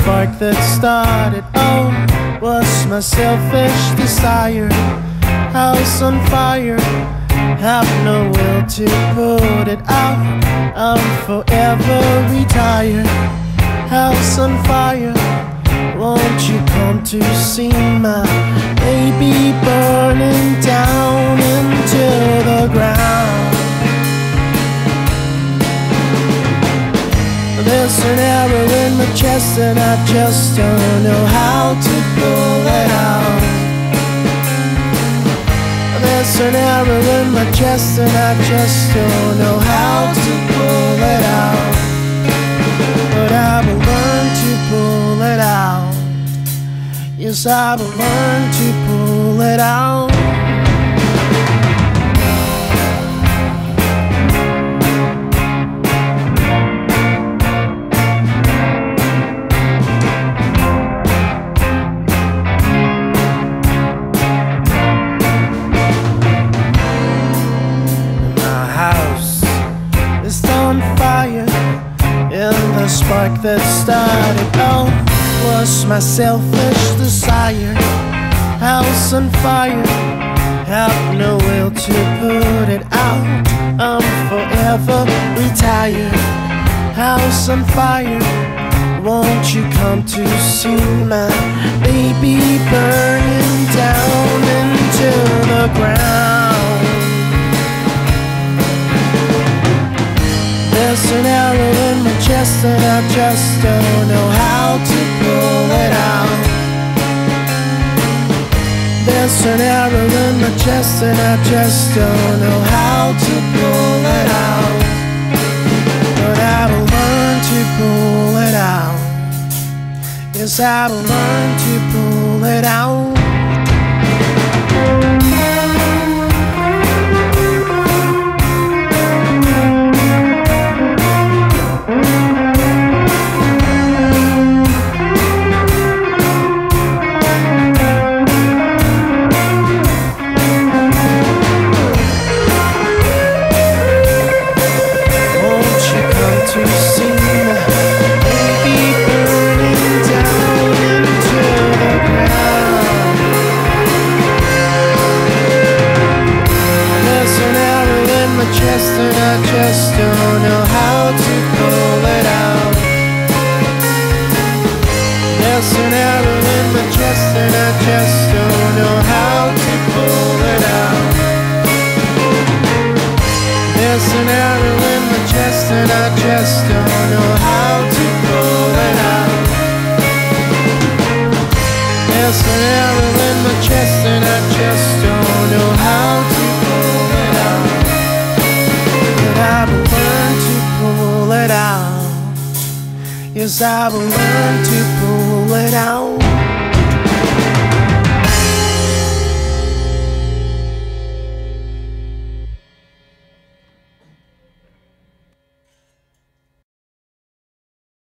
spark that started all was my selfish desire. House on fire, have no will to put it out. I'm forever retired. House on fire, won't you come to see my baby burning down into the ground? There's an arrow in my chest and I just don't know how to pull it out. There's an arrow in my chest and I just don't know how to pull it out. But I will learn to pull it out. Yes, I will learn to pull it out. Spark that started all was my selfish desire. House on fire, have no will to put it out. I'm forever retired. House on fire, won't you come to see my baby burning down into the ground? There's an arrow in my chest and I just don't know how to pull it out. There's an arrow in my chest and I just don't know how to pull it out. But I will learn to pull it out. Yes, I will learn to pull it out. And I just don't know how to pull it out. There's an arrow in my chest and I just don't know how to pull it out. There's an arrow in my chest and I just don't know how to pull it out. There's an arrow in my chest and I just don't know how to pull it out. I will learn to pull it out. Yes, I will learn to pull it out.